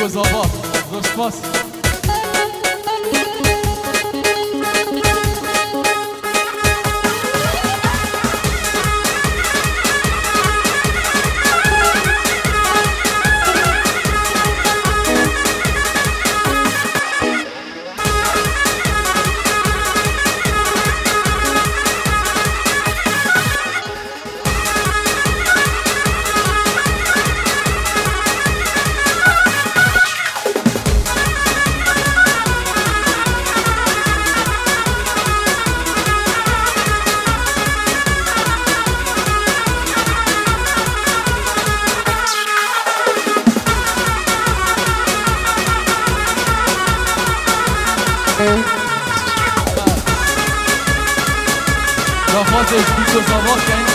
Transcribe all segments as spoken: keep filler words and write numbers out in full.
بیکو زابا درست رفاتش بیکو زابا کن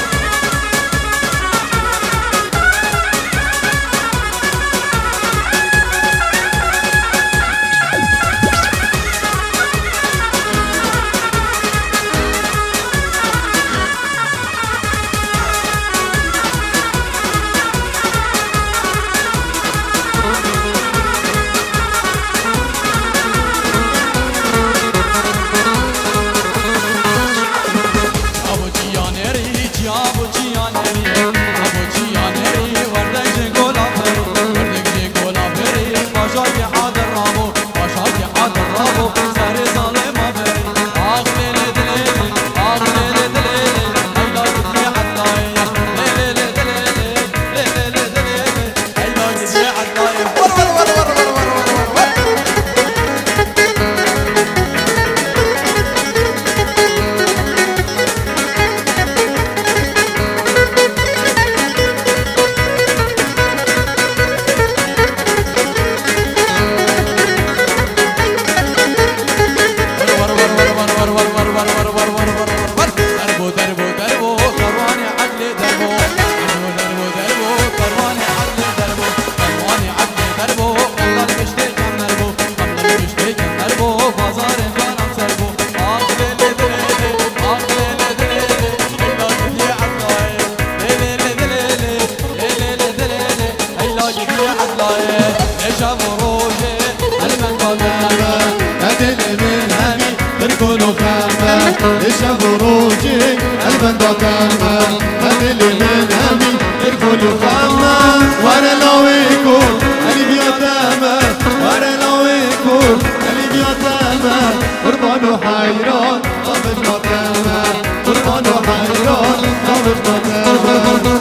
الشاب روجي البندو كاما اللي من همي الكل فاما وانا لو يكون اللي بيتاما وانا لو يكون اللي بيتاما قربانو حيران طابش مطاما قربانو حيران طابش مطاما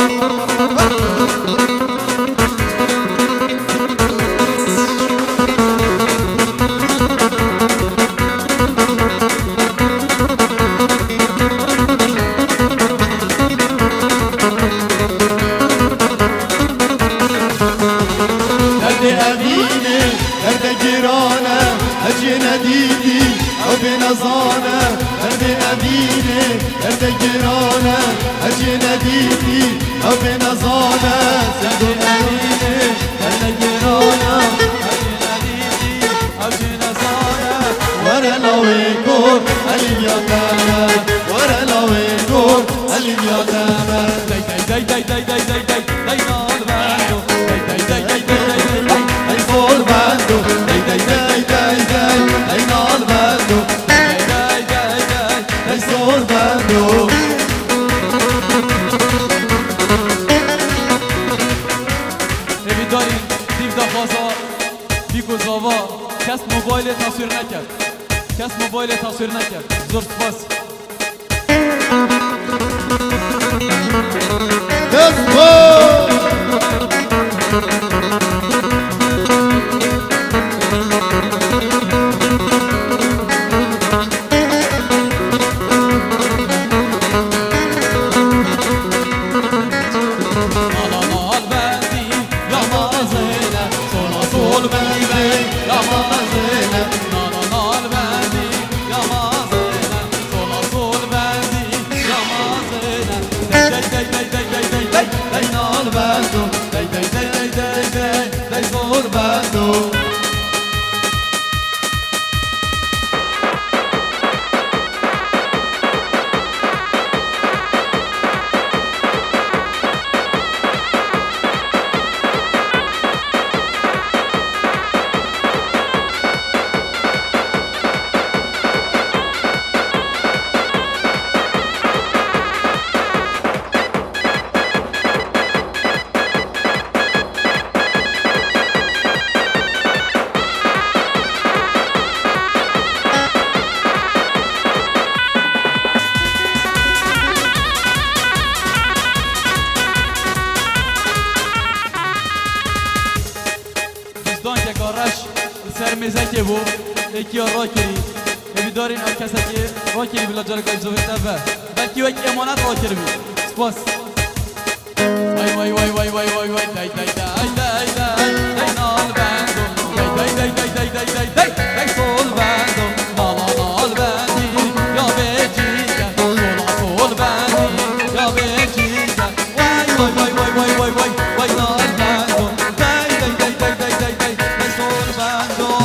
بنظانة أرضي أبيني أرضي جيرانة أجي نديتي أو بنظانة سأرضي أبيني أرضي جيرانة أجي نديتي أو بنظانة ورا لو يكون اليتامى ورا لو يكون اليتامى داي داي داي داي داي داي داي داي نال باندو داي داي داي داي داي داي داي داي فول باندو داي داي داي داي داي داي نال باندو امیدواریم دیو دا بازار بیکو زاوا کس موبایل تصویر نکرد کس موبایل تصویر نکرد زور سپاس گلی بو ایکی را کری امی دارین ام کسی که را کری بلا جارک ای زوید نفه بلکی وی امانت را کری بی سپاس وای وای وای وای وای وای وای دای دای دای دای دای دای نال بندم دای دای دای دای دای دای دای دای سول بندم ماما نال بندی یا بجیگه سولا سول بندی یا بجیگه وای وای وای وای وای وای وای نال بندم دای دای دای دای دای دای دای دای سول بندم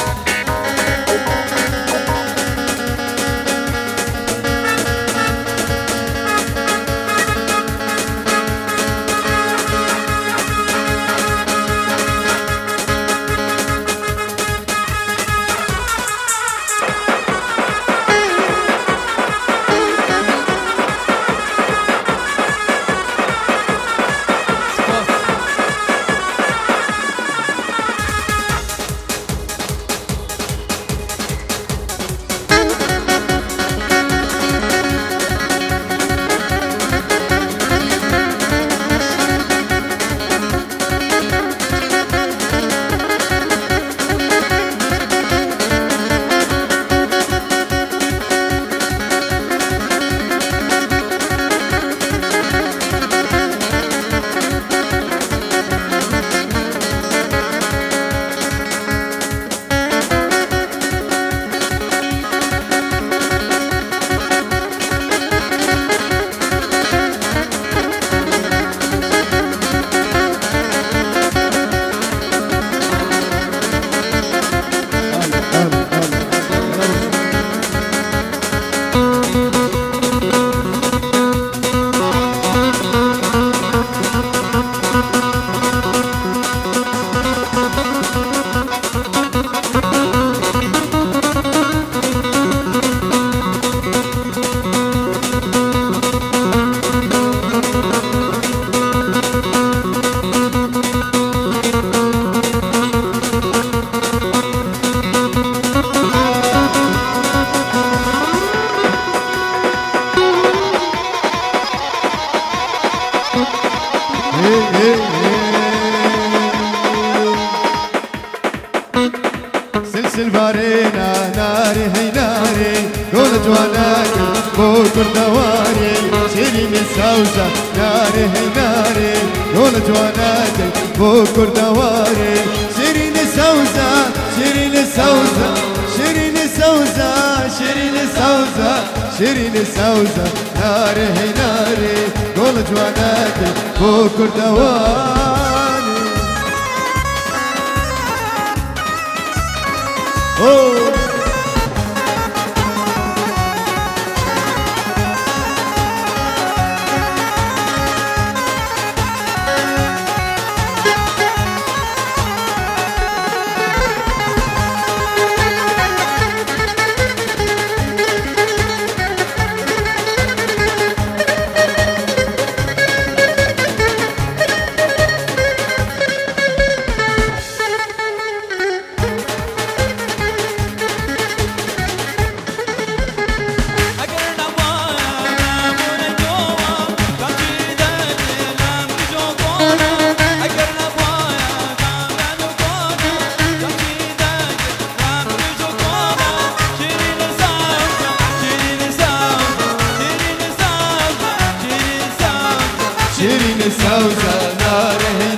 سلسل بارينا ناري هي ناري قول جواناك بوكر دواري شيرين السوزة ناري هي ناري قول جواناك بوكر دواري شيرين السوزة شيرين السوزة شيرين السوزة شيرين السوزة شيرين السوزة ناري هي ناري قول جواناك بوكر دواري Oh! شيرين السوزة ناره